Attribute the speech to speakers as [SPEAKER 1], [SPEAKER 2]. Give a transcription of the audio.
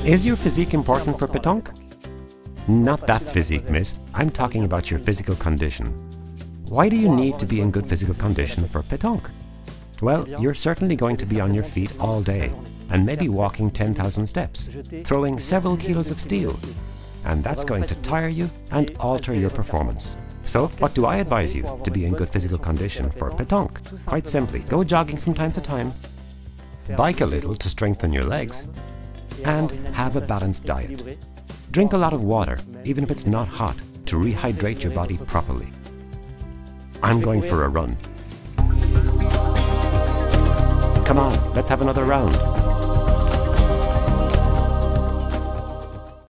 [SPEAKER 1] Is your physique important for pétanque? Not that physique, miss. I'm talking about your physical condition. Why do you need to be in good physical condition for pétanque? Well, you're certainly going to be on your feet all day, and maybe walking 10,000 steps, throwing several kilos of steel. And that's going to tire you and alter your performance. So, what do I advise you to be in good physical condition for pétanque? Quite simply, go jogging from time to time, bike a little to strengthen your legs, and have a balanced diet. Drink a lot of water, even if it's not hot, to rehydrate your body properly. I'm going for a run. Come on, let's have another round.